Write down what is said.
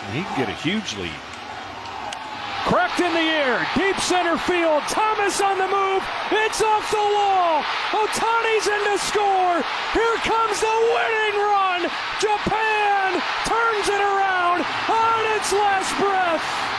He can get a huge lead. Cracked in the air, deep center field. Thomas on the move. It's off the wall. Ohtani's in to score. Here comes the winning run. Japan turns it around on its last breath.